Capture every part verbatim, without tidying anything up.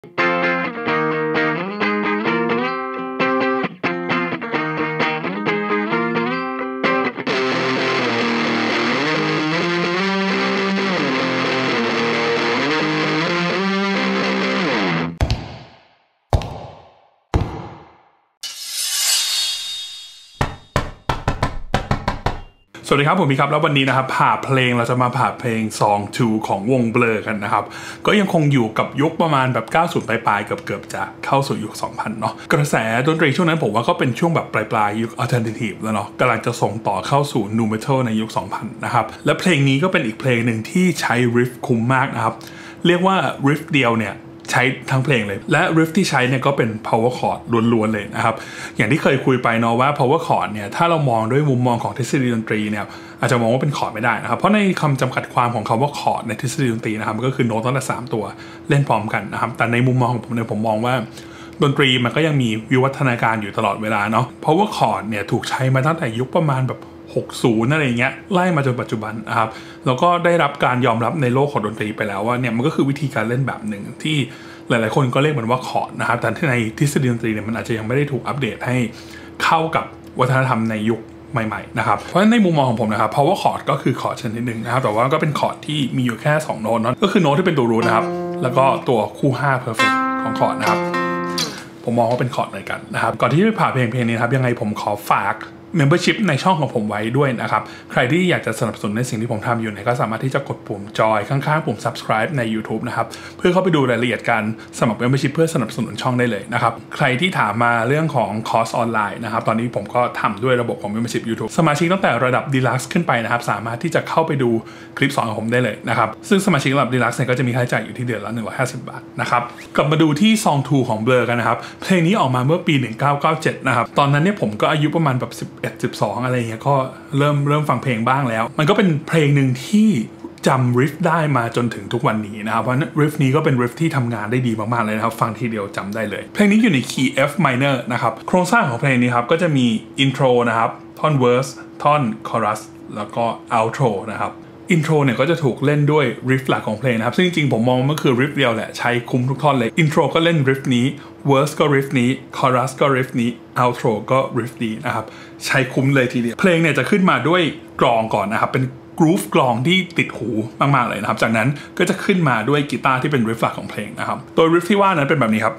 สวัสดีครับผมมีครับแล้ววันนี้นะครับผ่าเพลงเราจะมาผ่าเพลง Song ทูของวง Blur กันนะครับก็ยังคงอยู่กับยุคประมาณแบบเก้าสิบปลายๆเกือบๆจะเข้าสู่ยุคสองพันเนาะกระแสดนตรีช่วงนั้นผมว่าก็เป็นช่วงแบบปลายๆยุค Alternative แล้วเนาะกำลังจะส่งต่อเข้าสู่ Nu Metal ในยุคสองพันนะครับและเพลงนี้ก็เป็นอีกเพลงหนึ่งที่ใช้ริฟคุ้มมากนะครับเรียกว่าริฟเดียวเนี่ยใช้ทั้งเพลงเลยและริฟที่ใช้เนี่ยก็เป็น power chord ล้วนๆเลยนะครับอย่างที่เคยคุยไปเนาะว่า power chord เนี่ยถ้าเรามองด้วยมุมมองของทฤษฎีดนตรีเนี่ยอาจจะมองว่าเป็นคอร์ดไม่ได้นะครับเพราะในคำจำกัดความของคำว่าคอร์ดในทฤษฎีดนตรีนะครับก็คือโน้ตตั้งแต่สามตัวเล่นพร้อมกันนะครับแต่ในมุมมองของผมเนี่ยผมมองว่าดนตรีมันก็ยังมีวิวัฒนาการอยู่ตลอดเวลาเนาะเพราะว่าคอร์ดเนี่ยถูกใช้มาตั้งแต่ยุคประมาณแบบหกสิบอะไรเงี้ยไล่มาจนปัจจุบันนะครับแล้วก็ได้รับการยอมรับในโลกของดนตรีไปแล้วว่าเนี่ยมันก็คือวิธีการเล่นแบบหนึ่งที่หลายๆคนก็เรียกมันว่าคอร์ดนะครับแต่ในทฤษฎีดนตรีเนี่ยมันอาจจะยังไม่ได้ถูกอัปเดตให้เข้ากับวัฒนธรรมในยุคใหม่ๆนะครับเพราะฉะนั้นในมุมมองของผมนะครับ power chord ก็คือคอร์ดชนิดหนึ่งนะครับแต่ว่าก็เป็นคอร์ดที่มีอยู่แค่สองโน้ตก็คือโน้ตที่เป็นตัวรูทนะครับแล้วก็ตัวคู่ห้า perfect ของคอร์ดนะครับผมมองว่าเป็นคอร์ดเหมือนกันนะครับก่อนที่จะผ่าเพลงเพลงนี้ครับยังไงผมขอฝากmembership ในช่องของผมไว้ด้วยนะครับใครที่อยากจะสนับสนุนในสิ่งที่ผมทำอยู่เนี่ยก็สามารถที่จะกดปุ่มจอยข้างๆปุ่ม subscribe ใน YouTube นะครับเพื่อเข้าไปดูรายละเอียดการสมัคร membership เพื่อสนับสนุนช่องได้เลยนะครับใครที่ถามมาเรื่องของคอร์สออนไลน์นะครับตอนนี้ผมก็ทำด้วยระบบของ membership YouTube สมาชิกตั้งแต่ระดับ deluxe ขึ้นไปนะครับสามารถที่จะเข้าไปดูคลิปสอนของผมได้เลยนะครับซึ่งสมาชิกระดับ deluxe เนี่ยก็จะมีค่าใช้จ่ายอยู่ที่เดือนละหนึ่งร้อยห้าสิบบาทนะครับกลับมาดูที่ Song ทูของ Blur กันนะครับเพลงนี้ออกมาเมื่อปีหนึ่งพันเก้าร้อยเก้าสิบเจ็ดนะครับตอนนั้นเนี่ยผมก็อายุประมาณแบบสิบเอ็ด สิบสองอะไรก็เริ่มเริ่มฟังเพลงบ้างแล้วมันก็เป็นเพลงหนึ่งที่จำริฟได้มาจนถึงทุกวันนี้นะครับเพราะริฟนี้ก็เป็นริฟที่ทำงานได้ดีมากๆเลยนะครับฟังทีเดียวจำได้เลยเพลงนี้อยู่ในคีย์ F minor นะครับโครงสร้างของเพลงนี้ครับก็จะมีอินโทรนะครับท่อน verse ท่อน chorus แล้วก็ outro นะครับอินโทรเนี่ยก็จะถูกเล่นด้วยริฟหลักของเพลงนะครับซึ่งจริงๆผมมองมันคือริฟเดียวแหละใช้คุ้มทุกท่อนเลยอินโทรก็เล่นริฟนี้ verse ก็ริฟนี้ chorus ก็ริฟนี้ outro ก็ริฟนี้นะครับใช้คุ้มเลยทีเดียวเพลงเนี่ยจะขึ้นมาด้วยกลองก่อนนะครับเป็นกรูฟกลองที่ติดหูมากๆเลยนะครับจากนั้นก็จะขึ้นมาด้วยกีตาร์ที่เป็นริฟหลักของเพลงนะครับโดยริฟที่ว่านั้นเป็นแบบนี้ครับ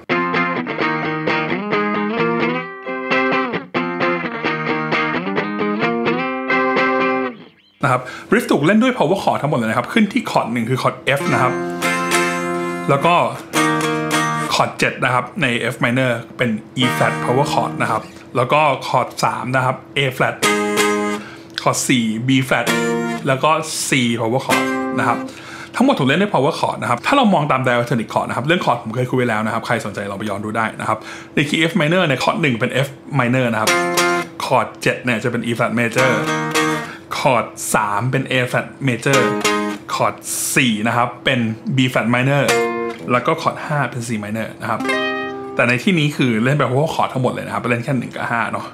นะครับริฟถูกเล่นด้วย power chord ทั้งหมดเลยนะครับขึ้นที่คอร์ดหนึ่งคือคอร์ด F นะครับแล้วก็คอร์ดเจ็ดนะครับใน F minor เป็น E flat power chord นะครับแล้วก็คอร์ดสามนะครับ A flat คอร์ดสี่ B flat แล้วก็ C power chord นะครับทั้งหมดถูกเล่นด้วย power chord นะครับถ้าเรามองตาม diatonic chord นะครับเรื่องคอร์ดผมเคยคุยไปแล้วนะครับใครสนใจลองไปย้อนดูได้นะครับในคีย์ F minor ในคอร์ดหนึ่งเป็น F minor นะครับคอร์ดเจ็ดเนี่ยจะเป็น E flat majorคอร์ดสามเป็น A flat major คอร์ดสี่นะครับเป็น B flat minor แล้วก็คอร์ดห้าเป็น C minor นะครับแต่ในที่นี้คือเล่นแบบพวกคอร์ดทั้งหมดเลยนะครับเล่นแค่หนึ่งกับห้าเนาะ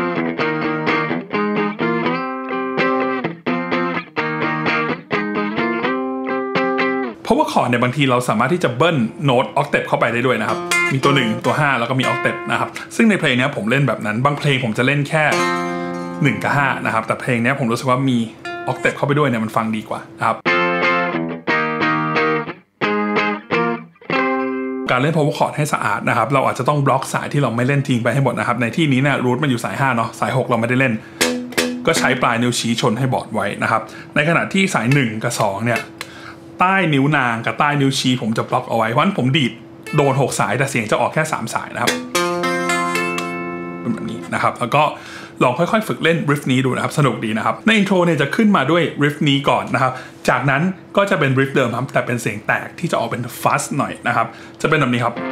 เพราะว่าคอร์ดเนี่ยบางทีเราสามารถที่จะเบิ้ลโน้ตออกเทปเข้าไปได้ด้วยนะครับมีตัวหนึ่งตัวห้าแล้วก็มีออกเทปนะครับซึ่งในเพลงนี้ผมเล่นแบบนั้นบางเพลงผมจะเล่นแค่หนึ่งกับห้านะครับแต่เพลงนี้ผมรู้สึกว่ามีออกเทปเข้าไปด้วยเนี่ยมันฟังดีกว่านะครับการเล่น power chord ให้สะอาดนะครับเราอาจจะต้องบล็อกสายที่เราไม่เล่นทิ้งไปให้หมดนะครับในที่นี้เนี่ยรูทมันอยู่สายห้าเนาะสายหกเราไม่ได้เล่นก็ใช้ปลายนิ้วชี้ชนให้บอร์ดไว้นะครับในขณะที่สายหนึ่งกับสองเนี่ยใต้นิ้วนางกับใต้นิ้วชี้ผมจะบล็อกเอาไว้เพราะฉะนั้นผมดีดโดนหกสายแต่เสียงจะออกแค่สามสายนะครับเป็นแบบนี้นะครับแล้วก็ลองค่อยๆฝึกเล่นริฟนี้ดูนะครับสนุกดีนะครับในอินโทรเนี่ยจะขึ้นมาด้วยริฟนี้ก่อนนะครับจากนั้นก็จะเป็นริฟเดิมครับแต่เป็นเสียงแตกที่จะออกเป็นฟาสต์หน่อยนะครับจะเป็นแบบนี้ครับ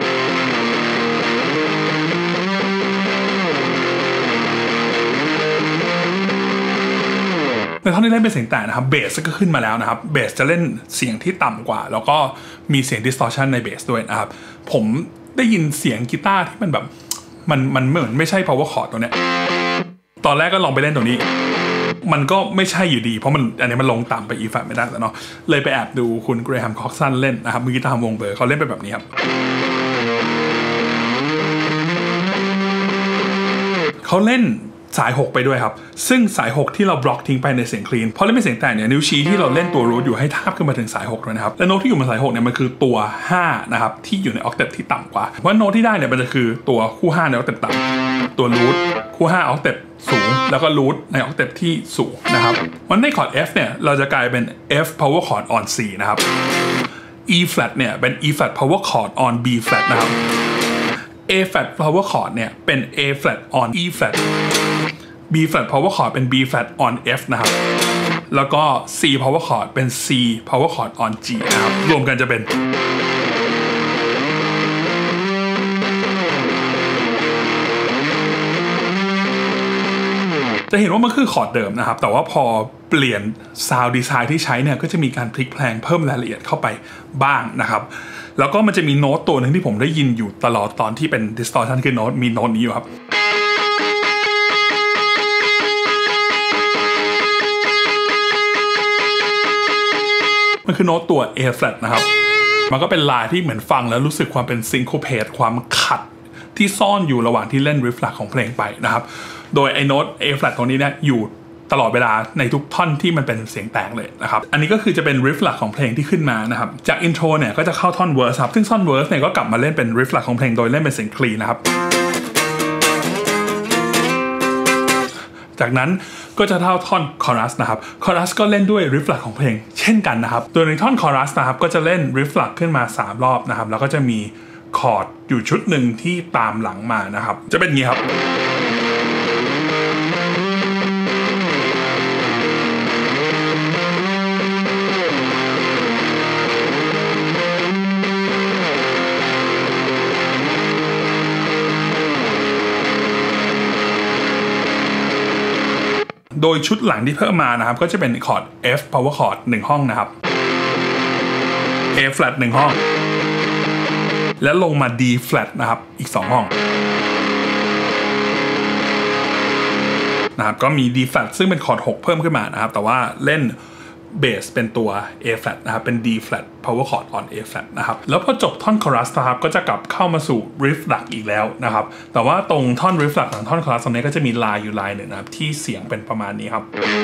ในท่อนที่เล่นเป็นเสียงแตกนะครับเบสก็ขึ้นมาแล้วนะครับเบสจะเล่นเสียงที่ต่ำกว่าแล้วก็มีเสียง distortion ในเบสด้วยนะครับผมได้ยินเสียงกีตาร์ที่มันแบบมันมันเหมือนไม่ใช่ power chord ตัวเนี้ยตอนแรกก็ลองไปเล่นตรงนี้มันก็ไม่ใช่อยู่ดีเพราะมันอันนี้มันลงต่ำไป E flat ไม่ได้แล้วเนาะเลยไปแอบดูคุณเกรแฮมคอกซันเล่นนะครับมือกีตาร์วงเบอร์เขาเล่นไปแบบนี้ครับเขาเล่นสายหกไปด้วยครับซึ่งสายหกที่เราบล็อกทิ้งไปในเสียงคลีนพอเล่นเป็นเสียงแตกเนี่ยนิ้วชี้ที่เราเล่นตัวรูทอยู่ให้ทาบขึ้นมาถึงสายหกเลยนะครับและโน้ตที่อยู่บนสายหกเนี่ยมันคือตัวห้านะครับที่อยู่ในออกเทปที่ต่ำกว่าเพราะโน้ตที่ได้เนี่ยมันจะคือตัวคู่ห้าในออกเทปต่ำตัวรูทคู่ห้าออกเทปสูงแล้วก็รูทในออกเทปที่สูงนะครับวันในคอร์ด F เนี่ยเราจะกลายเป็น F power chord on C นะครับ E flat เนี่ยเป็น E flat power chord on B flat นะครับ A flat power chord เนี่ยเป็น A flat on E flat B flat power chord เป็น B flat on F นะครับแล้วก็ C power chord เป็น C power chord on G นะครับรวมกันจะเป็นจะเห็นว่ามันคือคอร์ดเดิมนะครับแต่ว่าพอเปลี่ยนซาวด์ดีไซน์ที่ใช้เนี่ยก็จะมีการพลิกแพลงเพิ่มรายละเอียดเข้าไปบ้างนะครับแล้วก็มันจะมีโน้ตตัวหนึ่งที่ผมได้ยินอยู่ตลอดตอนที่เป็น distortion คือโน้ตมีโน้ตนี้อยู่ครับมันคือโน้ตตัว A flat นะครับมันก็เป็นลายที่เหมือนฟังแล้วรู้สึกความเป็น syncopate ความขัดที่ซ่อนอยู่ระหว่างที่เล่น riff หลักของเพลงไปนะครับโดยไอ้โน้ต A flat ตรงนี้เนี่ยอยู่ตลอดเวลาในทุกท่อนที่มันเป็นเสียงแตกเลยนะครับอันนี้ก็คือจะเป็น riff หลักของเพลงที่ขึ้นมานะครับจากอินโทรเนี่ยก็จะเข้าท่อน verse ครับซึ่งท่อน verse เนี่ยก็กลับมาเล่นเป็น riff หลักของเพลงโดยเล่นเป็นเสียงคลีนนะครับจากนั้นก็จะเท่าท่อนคอรัสนะครับคอรัสก็เล่นด้วยริฟหลักของเพลงเช่นกันนะครับโดยในท่อนคอรัสนะครับก็จะเล่นริฟหลักขึ้นมาสามรอบนะครับแล้วก็จะมีคอร์ดอยู่ชุดหนึ่งที่ตามหลังมานะครับจะเป็นอย่างนี้ครับโดยชุดหลังที่เพิ่มมานะครับก็จะเป็นคอร์ด F power chord หนึ่งห้องนะครับ A flat หนึ่งห้องแล้วลงมา D flat นะครับอีกสองห้องนะครับก็มี D flat ซึ่งเป็นคอร์ดหกเพิ่มขึ้นมานะครับแต่ว่าเล่นเบสเป็นตัว A flat นะครับเป็น D flat power chord on A flat นะครับแล้วพอจบท่อนคอรัสนะครับก็จะกลับเข้ามาสู่ riff หลักอีกแล้วนะครับแต่ว่าตรงท่อน riff หลักของท่อนคอรัสตรงนี้ก็จะมีลายอยู่ลายหนึ่งนะครับที่เสียงเป็นประมาณนี้ครับ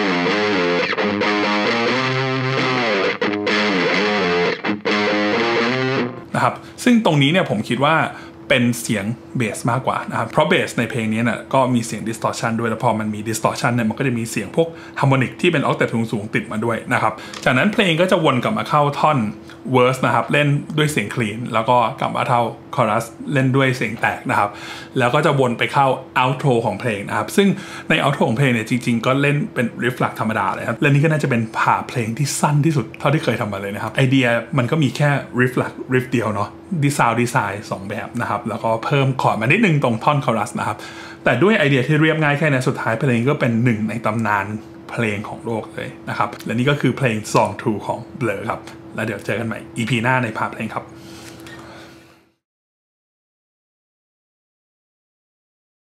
นะครับซึ่งตรงนี้เนี่ยผมคิดว่าเป็นเสียงเบสมากกว่านะครับเพราะเบสในเพลงนี้เนี่ยก็มีเสียง distortion ด้วยแล้วพอมันมี distortion เนี่ยมันก็จะมีเสียงพวก harmonic ที่เป็น octave สูงๆติดมาด้วยนะครับจากนั้นเพลงก็จะวนกลับมาเข้าท่อน verse นะครับเล่นด้วยเสียง clean แล้วก็กลับมาเข้า chorus เล่นด้วยเสียงแตกนะครับแล้วก็จะวนไปเข้า outro ของเพลงนะครับซึ่งใน outro ของเพลงเนี่ยจริงๆก็เล่นเป็น riff หลักธรรมดาเลยครับและนี่ก็น่าจะเป็นผ่าเพลงที่สั้นที่สุดเท่าที่เคยทำมาเลยนะครับไอเดียมันก็มีแค่ riff หลัก riff เดียวเนาะดีซาวด์ดีไซน์สองแบบนะครับแล้วก็เพิ่มคอร์ดมานิดนึงตรงท่อนคอรัสนะครับแต่ด้วยไอเดียที่เรียบง่ายแค่นี้สุดท้ายเพลงก็เป็นหนึ่งในตำนานเพลงของโลกเลยนะครับและนี่ก็คือเพลง Song Two ของ Blur ครับแล้วเดี๋ยวเจอกันใหม่ อี พี หน้าในพาร์ทเพลงครับ